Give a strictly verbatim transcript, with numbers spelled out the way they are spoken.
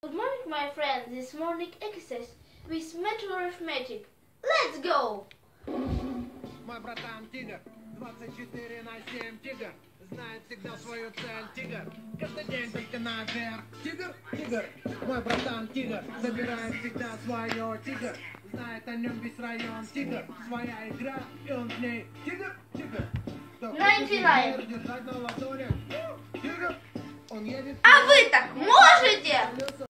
Good morning, my friends. This morning exercise with mental arithmetic. Let's go! Мой братан тигр, двадцать четыре на семь тигр, знает всегда свою цель тигр, каждый день только наверх. Тигр, тигр, мой братан тигр, забирает всегда свое тигр, знает о нем весь район тигр, своя игра и он в ней. Тигр, тигр, девяносто девять. держать на ладони. Тигр, он едет. А вы так можете?